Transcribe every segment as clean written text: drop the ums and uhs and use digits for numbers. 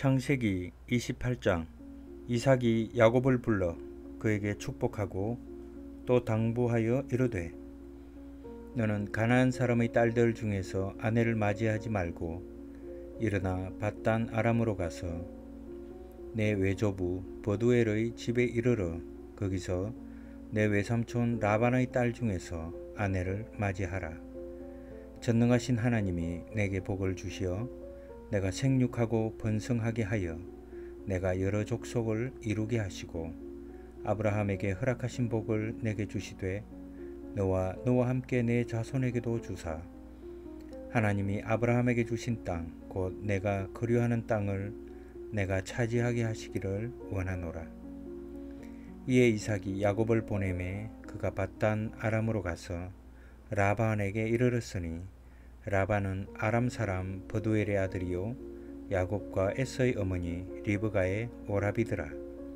창세기 28장. 이삭이 야곱을 불러 그에게 축복하고 또 당부하여 이르되, 너는 가나안 사람의 딸들 중에서 아내를 맞이하지 말고 일어나 밧단 아람으로 가서 내 외조부 버두엘의 집에 이르러 거기서 내 외삼촌 라반의 딸 중에서 아내를 맞이하라. 전능하신 하나님이 내게 복을 주시어 내가 생육하고 번성하게 하여 내가 여러 족속을 이루게 하시고 아브라함에게 허락하신 복을 내게 주시되 너와 함께 내 자손에게도 주사 하나님이 아브라함에게 주신 땅 곧 내가 거류하는 땅을 내가 차지하게 하시기를 원하노라. 이에 이삭이 야곱을 보내매 그가 밧단 아람으로 가서 라반에게 이르렀으니 라반은 아람 사람 버두엘의 아들이요 야곱과 에서의 어머니 리브가의 오라비더라.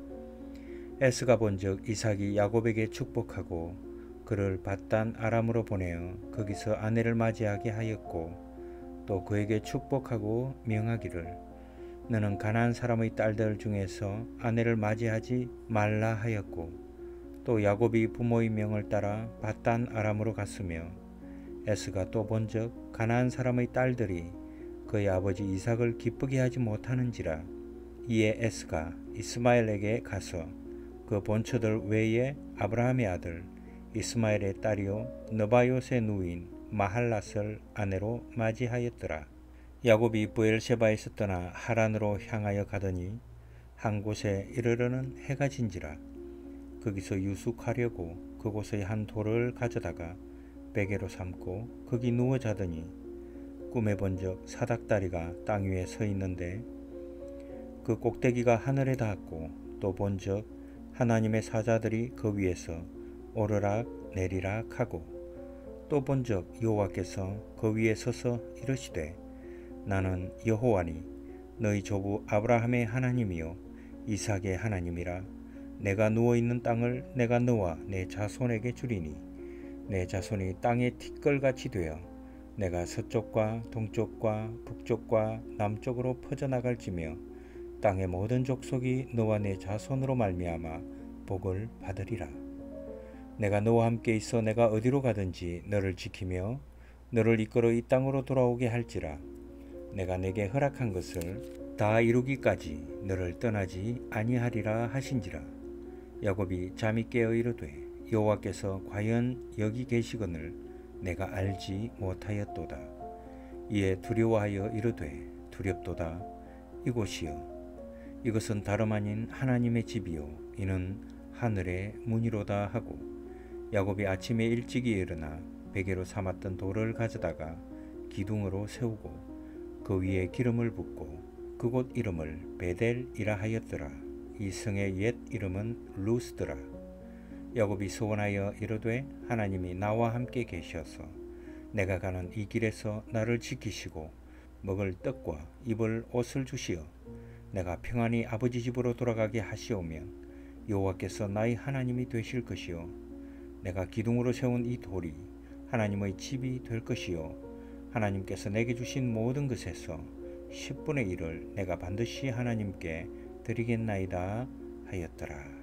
에스가 본즉 이삭이 야곱에게 축복하고 그를 밧단 아람으로 보내어 거기서 아내를 맞이하게 하였고 또 그에게 축복하고 명하기를 너는 가나안 사람의 딸들 중에서 아내를 맞이하지 말라 하였고 또 야곱이 부모의 명을 따라 밧단 아람으로 갔으며 에스가 또 본즉 가나안 사람의 딸들이 그의 아버지 이삭을 기쁘게 하지 못하는지라. 이에 에스가 이스마엘에게 가서 그 본처들 외에 아브라함의 아들 이스마엘의 딸이요 느바요의 누인 마할랏을 아내로 맞이하였더라. 야곱이 브엘셰바에서 떠나 하란으로 향하여 가더니 한 곳에 이르러는 해가 진지라. 거기서 유숙하려고 그곳의 한 돌을 가져다가 베개로 삼고 거기 누워 자더니 꿈에 본적 사닥다리가 땅 위에 서 있는데 그 꼭대기가 하늘에 닿았고 또 본적 하나님의 사자들이 그 위에서 오르락 내리락 하고 또 본적 여호와께서 그 위에 서서 이르시되 나는 여호와니 너희 조부 아브라함의 하나님이요 이삭의 하나님이라. 내가 누워있는 땅을 내가 너와 내 자손에게 주리니 내 자손이 땅의 티끌같이 되어 내가 서쪽과 동쪽과 북쪽과 남쪽으로 퍼져나갈지며 땅의 모든 족속이 너와 내 자손으로 말미암아 복을 받으리라. 내가 너와 함께 있어 내가 어디로 가든지 너를 지키며 너를 이끌어 이 땅으로 돌아오게 할지라. 내가 내게 허락한 것을 다 이루기까지 너를 떠나지 아니하리라 하신지라. 야곱이 잠이 깨어 이르되 여호와께서 과연 여기 계시거늘 내가 알지 못하였도다. 이에 두려워하여 이르되 두렵도다. 이곳이여 이것은 다름 아닌 하나님의 집이요 이는 하늘의 문이로다 하고 야곱이 아침에 일찍이 일어나 베개로 삼았던 돌을 가져다가 기둥으로 세우고 그 위에 기름을 붓고 그곳 이름을 베델이라 하였더라. 이 성의 옛 이름은 루스더라. 야곱이 소원하여 이르되 하나님이 나와 함께 계셔서 내가 가는 이 길에서 나를 지키시고 먹을 떡과 입을 옷을 주시어 내가 평안히 아버지 집으로 돌아가게 하시오며 여호와께서 나의 하나님이 되실 것이요 내가 기둥으로 세운 이 돌이 하나님의 집이 될 것이요 하나님께서 내게 주신 모든 것에서 10분의 1을 내가 반드시 하나님께 드리겠나이다 하였더라.